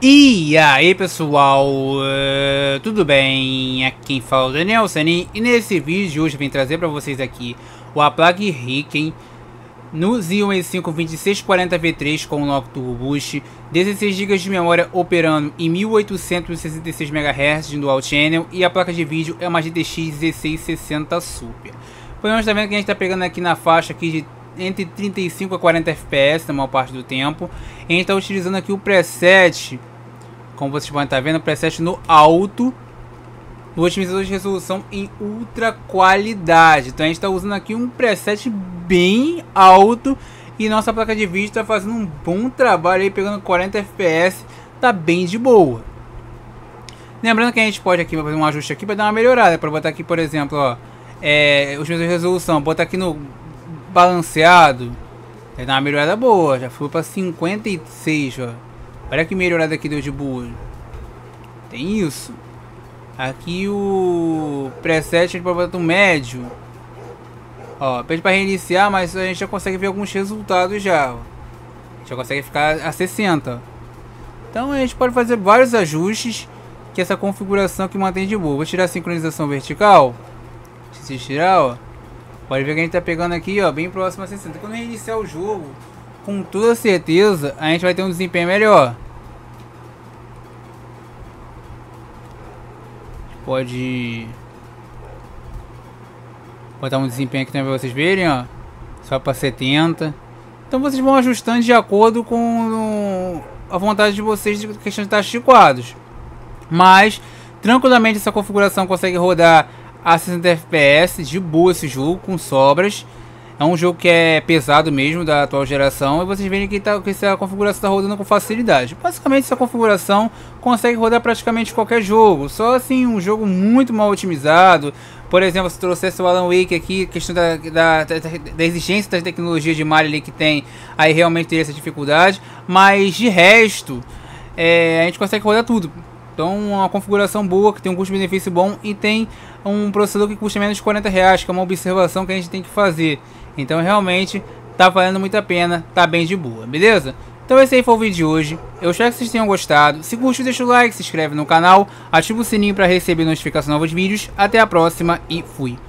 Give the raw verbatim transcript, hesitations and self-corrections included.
E aí pessoal, uh, tudo bem? Aqui quem fala é o Daniel Sanin e nesse vídeo de hoje eu vim trazer para vocês aqui o Aplague Riken no Xeon E cinco vinte e seis quarenta V três com Nocturne Boost, dezesseis gigas de memória operando em mil oitocentos e sessenta e seis megahertz de Dual Channel e a placa de vídeo é uma G T X dezesseis sessenta Super. Podemos estar vendo que a gente está pegando aqui na faixa aqui de entre trinta e cinco a quarenta F P S na maior parte do tempo. A gente está utilizando aqui o preset, como vocês podem estar vendo, o preset no alto, o otimizador de resolução em ultra qualidade. Então a gente está usando aqui um preset bem alto e nossa placa de vídeo está fazendo um bom trabalho aí, pegando quarenta F P S, tá bem de boa. Lembrando que a gente pode aqui fazer um ajuste aqui para dar uma melhorada, para botar aqui, por exemplo, ó, é, otimizador de resolução, botar aqui no balanceado, vai dar uma melhorada boa, já foi para cinquenta e seis, ó. Olha que melhorada que deu de boa. Tem isso. Aqui o preset a gente pode botar um médio. Ó, pede para reiniciar, mas a gente já consegue ver alguns resultados já. Ó. A gente já consegue ficar a sessenta. Então a gente pode fazer vários ajustes que essa configuração aqui mantém de boa. Vou tirar a sincronização vertical. Se tirar, ó, pode ver que a gente tá pegando aqui, ó, bem próximo a sessenta. Quando reiniciar o jogo, com toda certeza, a gente vai ter um desempenho melhor. Pode botar um desempenho aqui também para vocês verem, ó, só para setenta. Então vocês vão ajustando de acordo com a vontade de vocês, de questão de taxa de quadros. Mas tranquilamente essa configuração consegue rodar a sessenta F P S de boa esse jogo, com sobras. É um jogo que é pesado mesmo, da atual geração, e vocês veem que, tá, que essa configuração está rodando com facilidade. Basicamente essa configuração consegue rodar praticamente qualquer jogo, só assim um jogo muito mal otimizado. Por exemplo, se trouxesse o Alan Wake aqui, questão da, da, da, da exigência da tecnologia de malha ali que tem, aí realmente teria essa dificuldade, mas de resto, é, a gente consegue rodar tudo. Então uma configuração boa, que tem um custo-benefício bom e tem um processador que custa menos de quarenta reais, que é uma observação que a gente tem que fazer. Então realmente tá valendo muito a pena, tá bem de boa, beleza? Então esse aí foi o vídeo de hoje, eu espero que vocês tenham gostado. Se curtiu, deixa o like, se inscreve no canal, ativa o sininho para receber notificação de novos vídeos. Até a próxima e fui!